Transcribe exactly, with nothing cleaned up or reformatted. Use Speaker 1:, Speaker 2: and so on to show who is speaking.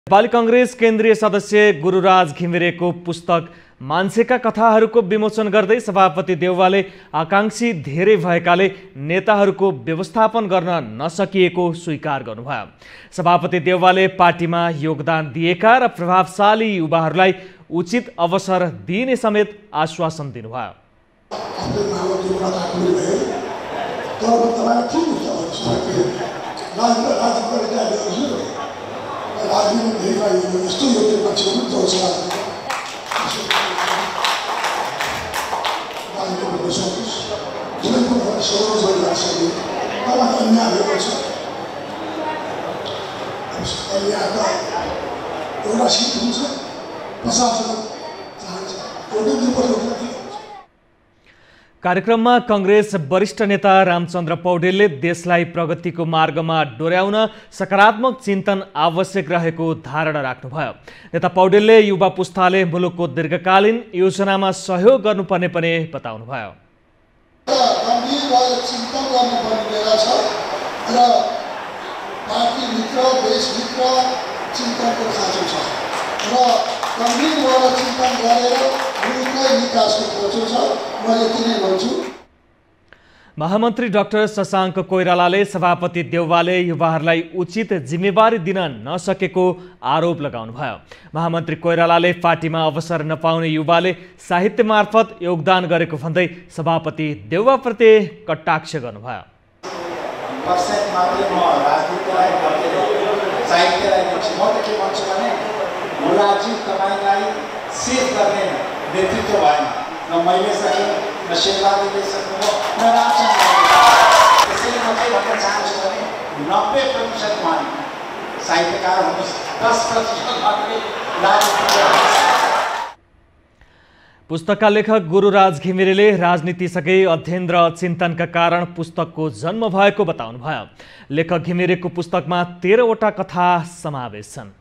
Speaker 1: नेपाली कांग्रेस केन्द्रीय सदस्य गुरुराज घिमिरेको पुस्तक मान्छेका कथाहरूको विमोचन गर्दै सभापति देउवाले आकांक्षी धेरै भएकाले नेताहरूको व्यवस्थापन गर्न नसकिएको स्वीकार गर्नुभयो। सभापति देउवाले पार्टीमा योगदान दिएका र प्रभावशाली युवाहरूलाई उचित अवसर दिइने समेत आश्वासन दिनुभयो। कार्यक्रममा कांग्रेस वरिष्ठ नेता रामचन्द्र पौडेलले देशलाई प्रगतिको मार्गमा डोर्याउन सकारात्मक चिन्तन आवश्यक रहेको धारणा राख्नुभयो। नेता पौडेलले युवा पुस्ताले मुलुकको दीर्घकालीन योजनामा सहयोग गर्नुपर्ने पनि बताउनुभयो। महामन्त्री डाक्टर शशाङ्क कोइरालाले सभापति देउवाले युवाहरूलाई उचित जिम्मेवारी दिन नसकेको आरोप लगाउनुभयो। महामन्त्री कोइरालाले पार्टीमा अवसर नपाउने युवाले साहित्य मार्फत योगदान गरेको भन्दै सभापति देउवाप्रति कटाक्ष गर्नुभयो।
Speaker 2: नेतृत्व भएन न मैले सकेँ न शेरबहादुरले सक्नुभयो न रामचन्द्रले। त्यसैले म के भन्न चाहन्छु भने नब्बे प्रतिशत मान साहित्यकार हुनुहोस्, दस प्रतिशत मात्रै राजनीति।
Speaker 1: पुस्तकका लेखक गुरुराज घिमिरेले राजनीतिसँगै अध्ययन र चिन्तनका कारण पुस्तकको जन्म भएको बताउनुभयो। लेखक घिमिरेको पुस्तकमा तेह्रवटा कथा समावेश छन्।